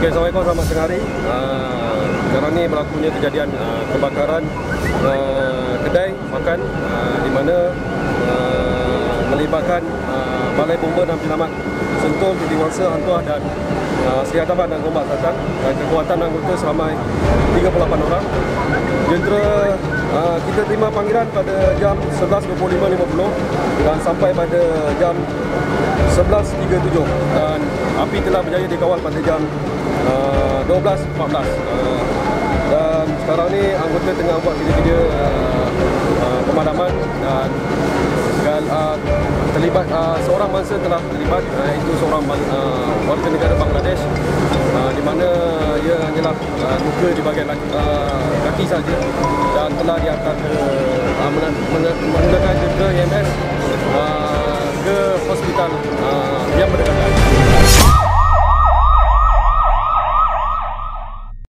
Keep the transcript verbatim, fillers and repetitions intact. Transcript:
Okey, Assalamualaikum, selamat tengah hari. Uh, sekarang ni berlakunya kejadian uh, kebakaran uh, kedai makan uh, di mana uh, melibatkan uh, Balai Bomba dan Penyelamat Sentul, Titiwangsa, Hang Tuah dan uh, Seri Hartaban dan Gombak Selatan, dan kekuatan anggota seramai tiga puluh lapan orang. Jentera uh, kita terima panggilan pada jam sebelas dua puluh lima lima puluh dan sampai pada jam sebelas tiga puluh tujuh, dan api telah berjaya dikawal pada jam uh, dua belas empat belas. Uh, dan sekarang ni anggota tengah buat video-video uh, uh, pemadaman, dan uh, terlibat uh, seorang mangsa telah terlibat, uh, itu seorang uh, warga negara Bangladesh, uh, di mana ia hanyalah uh, luka di bahagian uh, kaki saja, dan telah dihantar ke uh, menggunakan jentera E M S uh, ke hospital uh, yang berdekatan.